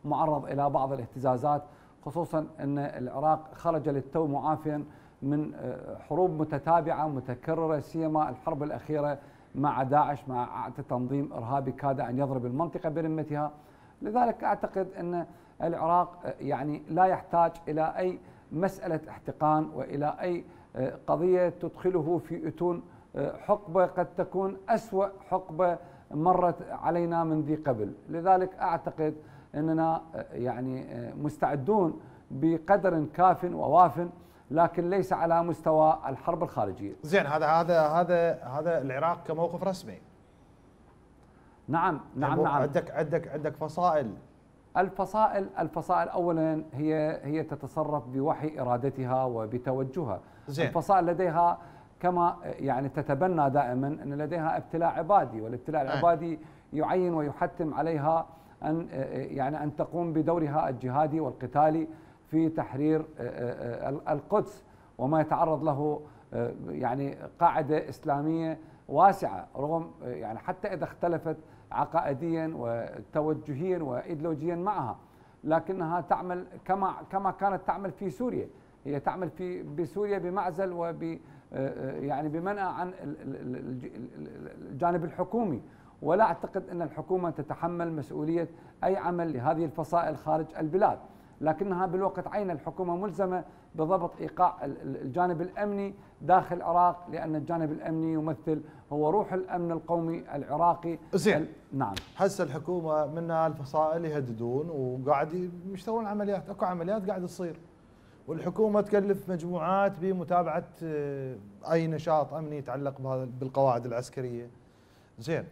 معرض إلى بعض الاهتزازات، خصوصا أن العراق خرج للتو معافيا من حروب متتابعة متكررة، سيما الحرب الأخيرة مع داعش، مع تنظيم إرهابي كاد أن يضرب المنطقة برمتها. لذلك أعتقد أن العراق يعني لا يحتاج إلى أي مسألة احتقان وإلى أي قضية تدخله في أتون حقبة قد تكون أسوأ حقبة مرت علينا من ذي قبل. لذلك أعتقد أننا يعني مستعدون بقدر كاف وواف، لكن ليس على مستوى الحرب الخارجية. زين، هذا هذا هذا هذا العراق كموقف رسمي. نعم نعم نعم. عندك عندك عندك فصائل. الفصائل الفصائل اولا هي هي تتصرف بوحي ارادتها وبتوجهها. زين. الفصائل لديها كما يعني تتبنى دائما ان لديها ابتلاء عبادي، والابتلاء العبادي يعين ويحتم عليها ان يعني ان تقوم بدورها الجهادي والقتالي في تحرير القدس وما يتعرض له يعني قاعده اسلاميه واسعه، رغم يعني حتى اذا اختلفت عقائديا وتوجهيا وايديولوجيا معها، لكنها تعمل كما كما كانت تعمل في سوريا. هي تعمل في بسوريا بمعزل وب يعني بمنأى عن الجانب الحكومي، ولا اعتقد ان الحكومه تتحمل مسؤوليه اي عمل لهذه الفصائل خارج البلاد، لكنها بالوقت عين الحكومه ملزمه بضبط ايقاع الجانب الامني داخل العراق، لان الجانب الامني يمثل هو روح الامن القومي العراقي. زين. نعم. هسه الحكومه منها الفصائل يهددون وقاعد يشتغلون عمليات، اكو عمليات قاعده تصير، والحكومه تكلف مجموعات بمتابعه اي نشاط امني يتعلق بالقواعد العسكريه. زين.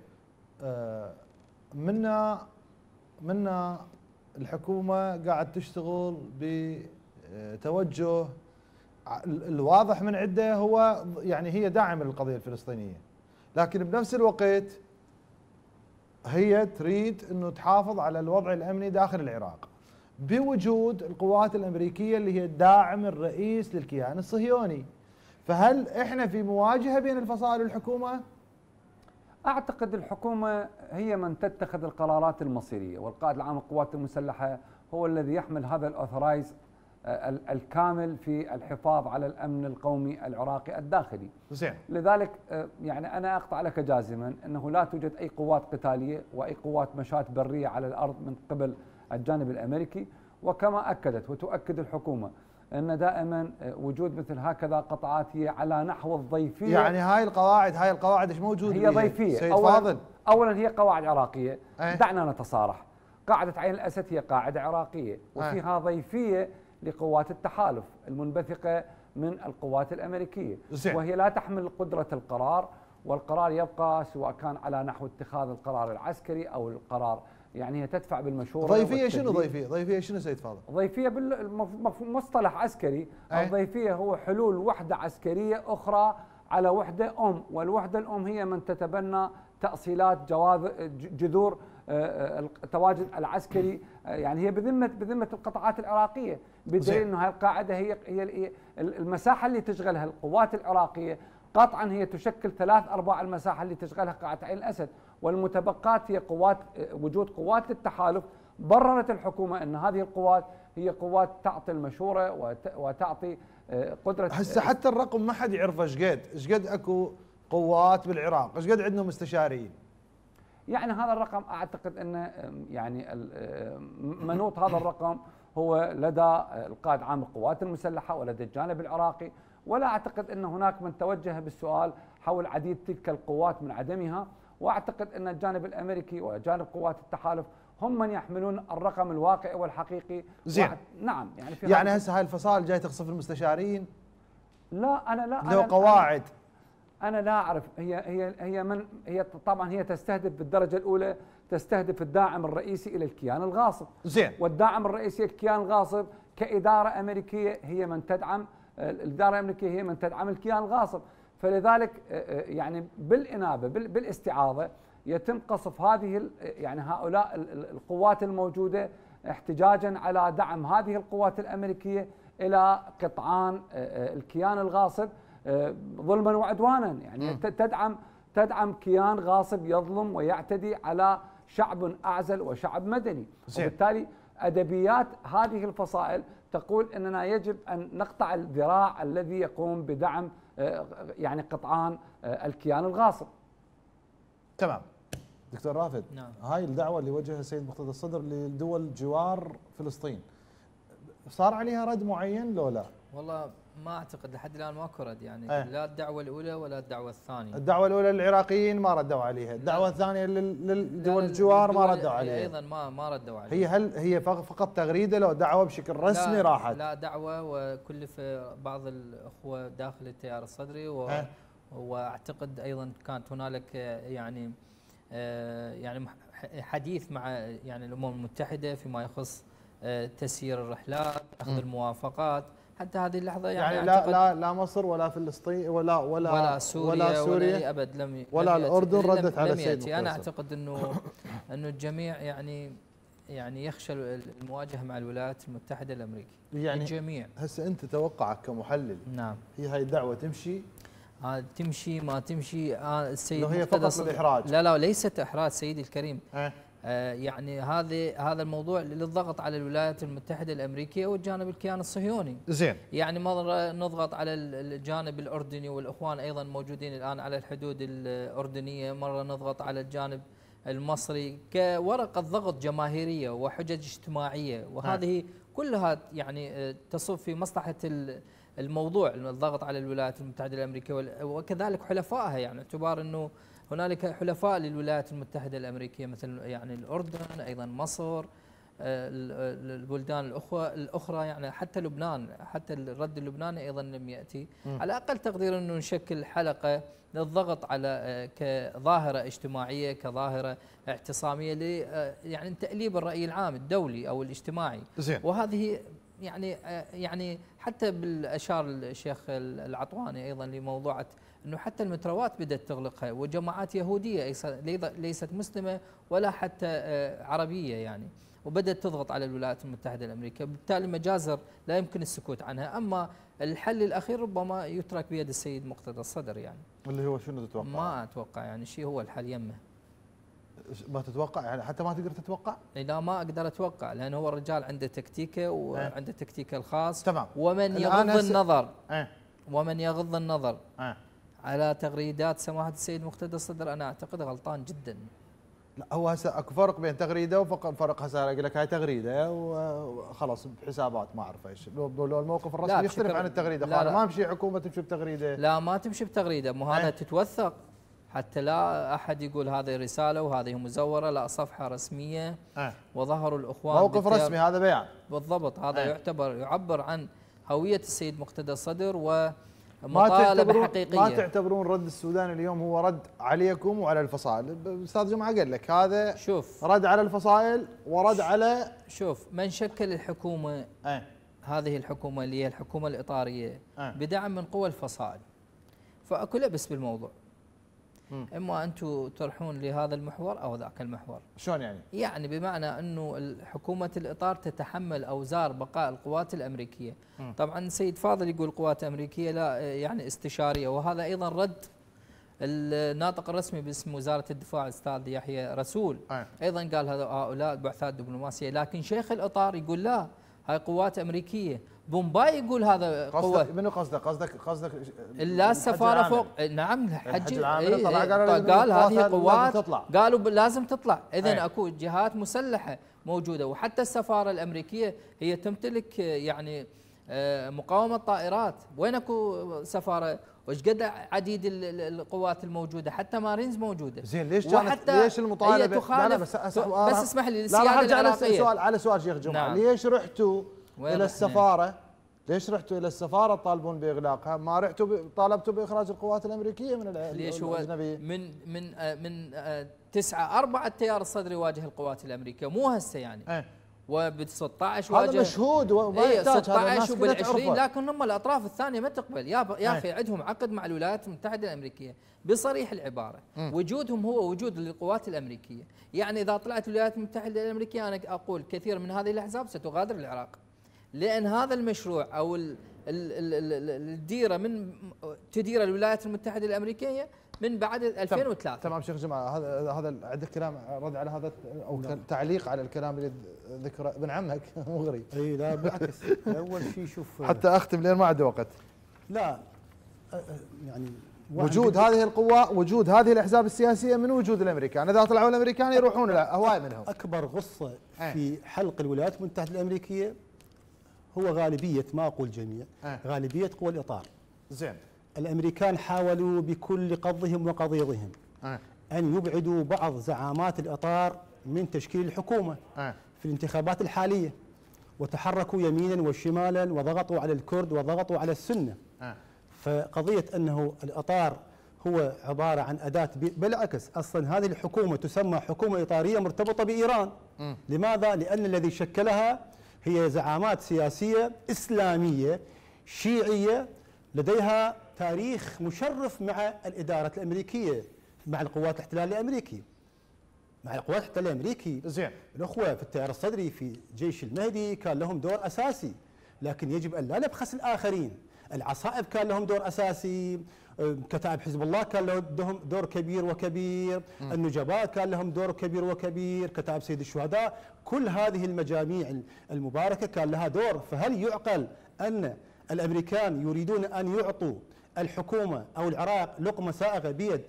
منا منا الحكومه قاعد تشتغل بتوجه الواضح من عده هو يعني هي داعمه للقضيه الفلسطينيه، لكن بنفس الوقت هي تريد انه تحافظ على الوضع الامني داخل العراق بوجود القوات الامريكيه اللي هي الداعم الرئيس للكيان الصهيوني. فهل احنا في مواجهه بين الفصائل والحكومه؟ اعتقد الحكومه هي من تتخذ القرارات المصيريه، والقائد العام للقوات المسلحه هو الذي يحمل هذا الاوثرايز الكامل في الحفاظ على الامن القومي العراقي الداخلي. زين. لذلك يعني انا اقطع لك جازما انه لا توجد اي قوات قتاليه واي قوات مشاة بريه على الارض من قبل الجانب الامريكي، وكما اكدت وتؤكد الحكومه ان دائما وجود مثل هكذا قطعات هي على نحو الضيفيه. يعني هاي القواعد هاي القواعد ايش موجود هي ضيفيه. سيد أولاً فاضل، اولا هي قواعد عراقيه. أه؟ دعنا نتصارح، قاعده عين الاسد هي قاعده عراقيه وفيها أه؟ ضيفيه لقوات التحالف المنبثقه من القوات الامريكيه. زين. وهي لا تحمل قدره القرار، والقرار يبقى سواء كان على نحو اتخاذ القرار العسكري او القرار، يعني هي تدفع بالمشوره. ضيفيه شنو ضيفيه؟ ضيفيه شنو سيد فاضل؟ ضيفيه بالمصطلح عسكري، أه؟ الضيفيه هو حلول وحده عسكريه اخرى على وحده ام، والوحده الام هي من تتبنى تاصيلات جواز جذور التواجد العسكري، يعني هي بذمه بذمه القطاعات العراقيه، بدليل انه هذه القاعده هي هي المساحه اللي تشغلها القوات العراقيه قطعا هي تشكل ثلاث ارباع المساحه اللي تشغلها قاعده عين الاسد، والمتبقات هي قوات وجود قوات التحالف. بررت الحكومه ان هذه القوات هي قوات تعطي المشوره وتعطي قدره. هسه حتى الرقم ما حد يعرفه ايش قد ايش قد اكو قوات بالعراق، ايش قد عندهم مستشارين؟ يعني هذا الرقم اعتقد انه يعني منوط هذا الرقم هو لدى القائد العام للقوات المسلحه ولدى الجانب العراقي، ولا اعتقد ان هناك من توجه بالسؤال حول عديد تلك القوات من عدمها، واعتقد ان الجانب الامريكي وجانب قوات التحالف هم من يحملون الرقم الواقعي والحقيقي. زين. نعم. يعني في يعني هسه هاي الفصائل جاي تقصف المستشارين؟ لا انا لا لو قواعد أنا لا أعرف. هي هي هي من هي طبعا هي تستهدف بالدرجة الأولى تستهدف الداعم الرئيسي إلى الكيان الغاصب. زين. والداعم الرئيسي للكيان الغاصب كإدارة أمريكية هي من تدعم الإدارة الأمريكية هي من تدعم الكيان الغاصب، فلذلك يعني بالإنابة بالاستعاضة يتم قصف هذه يعني هؤلاء القوات الموجودة احتجاجا على دعم هذه القوات الأمريكية إلى قطعان الكيان الغاصب ظلما وعدوانا. يعني تدعم تدعم كيان غاصب يظلم ويعتدي على شعب اعزل وشعب مدني. وبالتالي أدبيات هذه الفصائل تقول أننا يجب أن نقطع الذراع الذي يقوم بدعم يعني قطعان الكيان الغاصب. تمام. دكتور رافد، نعم. هاي الدعوة اللي وجهها السيد مقتدى الصدر لدول جوار فلسطين صار عليها رد معين لو لا؟ والله ما اعتقد لحد الان ماكو رد يعني أه. لا الدعوه الاولى ولا الدعوه الثانيه. الدعوه الاولى للعراقيين ما ردوا عليها، الدعوه الثانيه للدول الجوار ما ردوا عليها. ايضا ما ما ردوا عليها. هي هل هي فقط تغريده لو دعوه بشكل رسمي لا راحت؟ لا دعوه، وكلف بعض الاخوه داخل التيار الصدري و أه. واعتقد ايضا كانت هنالك يعني يعني حديث مع يعني الامم المتحده فيما يخص تسيير الرحلات، اخذ م. الموافقات. حتى هذه اللحظه يعني, يعني لا لا لا مصر ولا فلسطين ولا ولا ولا سوريا ولا, سوريا ولا ابد لم ولا لم الاردن ردت على السيد مقتدى. انا الصدر. اعتقد انه انه الجميع يعني يعني يخشى المواجهه مع الولايات المتحده الامريكيه. يعني الجميع. هسه انت توقعك كمحلل نعم هي هاي الدعوه تمشي؟ آه تمشي ما تمشي آه السيد هي فقط للاحراج؟ لا لا ليست احراج سيدي الكريم. أه. آه يعني هذا هذا الموضوع للضغط على الولايات المتحده الامريكيه والجانب الكيان الصهيوني. زين. يعني مره نضغط على الجانب الاردني والاخوان ايضا موجودين الان على الحدود الاردنيه، مره نضغط على الجانب المصري كورقه ضغط جماهيريه وحجج اجتماعيه، وهذه كلها يعني تصب في مصلحه الموضوع، الضغط على الولايات المتحده الامريكيه وكذلك حلفائها، يعني اعتبار انه هنالك حلفاء للولايات المتحده الامريكيه مثل يعني الاردن، ايضا مصر، البلدان الاخرى الاخرى يعني حتى لبنان، حتى الرد اللبناني ايضا لم ياتي. م. على اقل تقدير انه نشكل حلقه للضغط على كظاهره اجتماعيه، كظاهره اعتصاميه ل يعني تأليب الراي العام الدولي او الاجتماعي. زين. وهذه يعني يعني حتى بالاشار الشيخ العطواني ايضا لموضوعه انه حتى المتروات بدات تغلقها، وجماعات يهوديه ليست مسلمه ولا حتى عربيه يعني، وبدات تضغط على الولايات المتحده الامريكيه، بالتالي مجازر لا يمكن السكوت عنها. اما الحل الاخير ربما يترك بيد السيد مقتدى الصدر يعني. اللي هو شنو تتوقع؟ ما اتوقع يعني شيء هو الحل يمه. ما تتوقع يعني حتى ما تقدر تتوقع؟ لا ما اقدر اتوقع، لان هو الرجال عنده تكتيكه وعنده تكتيكه الخاص. تمام. ومن يغض النظر اه. ومن يغض النظر اه. على تغريدات سماحه السيد مقتدى الصدر انا اعتقد غلطان جدا. لا هو هسه اكو فرق بين تغريده وفرق هسه اقول لك هاي تغريده وخلاص بحسابات ما اعرف ايش، لو الموقف الرسمي يختلف عن التغريده. لا لا ما امشي حكومه تمشي بتغريده. لا ما تمشي بتغريده، مو هذا تتوثق حتى لا احد يقول هذه رساله وهذه مزوره، لا صفحه رسميه. أه. وظهروا الاخوان موقف رسمي، هذا بيان بالضبط. هذا أه. يعتبر يعبر عن هويه السيد مقتدى الصدر ومطالبه حقيقيه. ما تعتبرون رد السودان اليوم هو رد عليكم وعلى الفصائل؟ استاذ جمعه قال لك هذا شوف رد على الفصائل ورد على شوف من شكل الحكومه أه. هذه الحكومه اللي هي الحكومه الاطاريه أه. بدعم من قوى الفصائل، فاكو لبس بالموضوع. م. اما انتم ترحون لهذا المحور او ذاك المحور. شلون يعني؟ يعني بمعنى انه حكومه الاطار تتحمل اوزار بقاء القوات الامريكيه. م. طبعا سيد فاضل يقول القوات الامريكيه لا يعني استشاريه، وهذا ايضا رد الناطق الرسمي باسم وزاره الدفاع الاستاذ يحيى رسول. أه. ايضا قال هؤلاء بعثات دبلوماسيه، لكن شيخ الاطار يقول لا هاي قوات امريكيه. بومباي يقول هذا قوة. منو قصدك؟ قصدك قصدك لا السفارة فوق. نعم الحج العامل إيه قال, قال هذه قوات تطلع. قالوا لازم تطلع. إذن أيه. أكو جهات مسلحة موجودة، وحتى السفارة الأمريكية هي تمتلك يعني مقاومة طائرات. وين أكو سفارة؟ وش قد عديد القوات الموجودة، حتى مارينز موجودة. زين ليش كانت ليش المطالبة؟ لا لا بس بس اسمح لي السيادة العراقية. سؤال على سؤال شيخ جمعة. نعم. ليش رحتوا الى السفاره؟ ليش رحتوا الى السفاره تطالبون باغلاقها؟ ما رحتوا طالبتوا باخراج القوات الامريكيه من ليش هو من من من تسعة أربعة التيار الصدري واجه القوات الامريكيه، مو هسه يعني. أه. وب ستة عشر واجه هذا مشهود وما يحتاج هذا الناس وبال عشرين، لكن هم الاطراف الثانيه ما تقبل. يا يا اخي عندهم عقد مع الولايات المتحده الامريكيه بصريح العباره. م. وجودهم هو وجود للقوات الامريكيه، يعني اذا طلعت الولايات المتحده الامريكيه انا اقول كثير من هذه الاحزاب ستغادر العراق، لأن هذا المشروع أو الديره من تدير الولايات المتحده الامريكيه من بعد ألفين وثلاثة. تمام شيخ جماعه، هذا هذا عندك كلام رد على هذا او تعليق على الكلام اللي ذكره ابن عمك مغري؟ اي لا بالعكس. اول شيء شوف حتى اختم لين ما عندي وقت. لا يعني وجود هذه القوى، وجود هذه الاحزاب السياسيه من وجود الامريكان، اذا طلعوا الامريكان يروحون هواي منهم. اكبر غصه في حلق الولايات المتحده الامريكيه هو غالبيه، ما اقول جميع، غالبيه قوى الاطار. زين. الامريكان حاولوا بكل قضهم وقضيضهم ان يبعدوا بعض زعامات الاطار من تشكيل الحكومه في الانتخابات الحاليه، وتحركوا يمينا وشمالا وضغطوا على الكرد وضغطوا على السنه. فقضيه انه الاطار هو عباره عن اداه، بالعكس اصلا هذه الحكومه تسمى حكومه اطاريه مرتبطه بايران. لماذا؟ لان الذي شكلها هي زعامات سياسيه اسلاميه شيعيه لديها تاريخ مشرف مع الاداره الامريكيه، مع القوات الاحتلال الامريكي. مع القوات الاحتلال الامريكي زين. الاخوه في التيار الصدري في جيش المهدي كان لهم دور اساسي، لكن يجب ان لا نبخس الاخرين. العصائب كان لهم دور اساسي، كتائب حزب الله كان لهم دور كبير وكبير، م. النجباء كان لهم دور كبير وكبير، كتائب سيد الشهداء، كل هذه المجاميع المباركه كان لها دور. فهل يعقل ان الامريكان يريدون ان يعطوا الحكومه او العراق لقمه سائغه بيد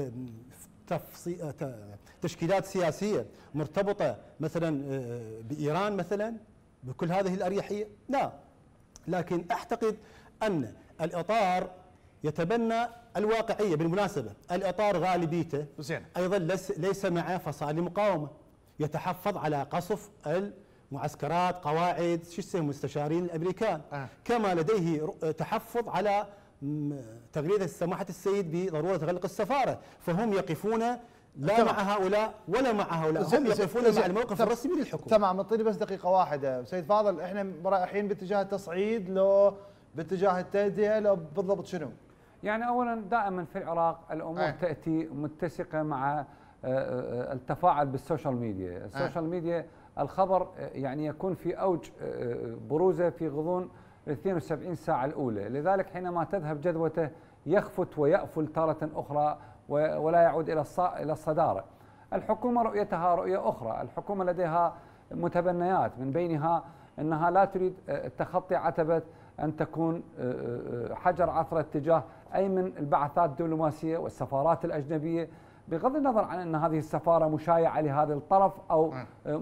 تشكيلات سياسيه مرتبطه مثلا بايران مثلا بكل هذه الاريحيه؟ لا. لكن اعتقد ان الاطار يتبنى الواقعيه. بالمناسبه الاطار غالبيته ايضا ليس مع فصائل المقاومه، يتحفظ على قصف المعسكرات، قواعد شو اسمه مستشارين الامريكان، آه. كما لديه تحفظ على تغريده سماحه السيد بضروره غلق السفاره، فهم يقفون لا تمام. مع هؤلاء ولا مع هؤلاء، هم يقفون مع الموقف الرسمي للحكومه. تمام. اعطيني بس دقيقه واحده سيد فاضل، احنا رايحين باتجاه التصعيد لو باتجاه التهدئه لو بالضبط شنو؟ يعني اولا دائما في العراق الامور أه. تاتي متسقه مع التفاعل بالسوشيال ميديا، السوشيال أه. ميديا الخبر يعني يكون في اوج بروزه في غضون اثنتين وسبعين ساعه الاولى، لذلك حينما تذهب جذوته يخفت ويأفل تاره اخرى ولا يعود الى الى الصداره. الحكومه رؤيتها رؤيه اخرى، الحكومه لديها متبنيات، من بينها انها لا تريد تخطي عتبه أن تكون حجر عثرة تجاه أي من البعثات الدبلوماسية والسفارات الأجنبية، بغض النظر عن أن هذه السفارة مشايعة لهذا الطرف أو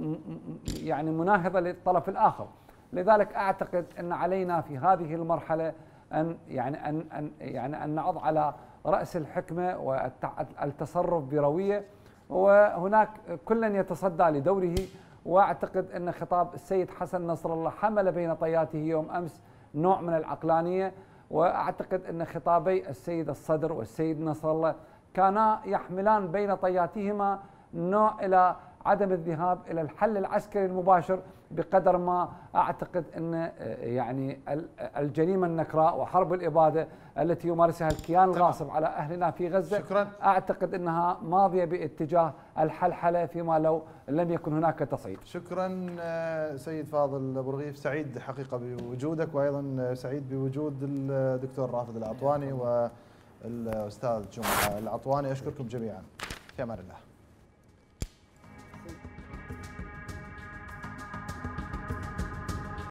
يعني مناهضة للطرف الآخر. لذلك أعتقد أن علينا في هذه المرحلة أن يعني أن أن يعني أن نعض على رأس الحكمة والتصرف بروية، وهناك كل يتصدى لدوره. وأعتقد أن خطاب السيد حسن نصر الله حمل بين طياته يوم أمس نوع من العقلانية، وأعتقد أن خطابي السيد الصدر والسيد نصر الله كانا يحملان بين طياتهما نوع إلى عدم الذهاب إلى الحل العسكري المباشر، بقدر ما أعتقد أن يعني الجريمة النكراء وحرب الإبادة التي يمارسها الكيان الغاصب على أهلنا في غزة شكرا. أعتقد أنها ماضية باتجاه الحلحلة فيما لو لم يكن هناك تصعيد. شكرا سيد فاضل أبو رغيف، سعيد حقيقة بوجودك، وأيضا سعيد بوجود الدكتور رافض العطواني والأستاذ جمعة العطواني. أشكركم جميعا، في أمان الله.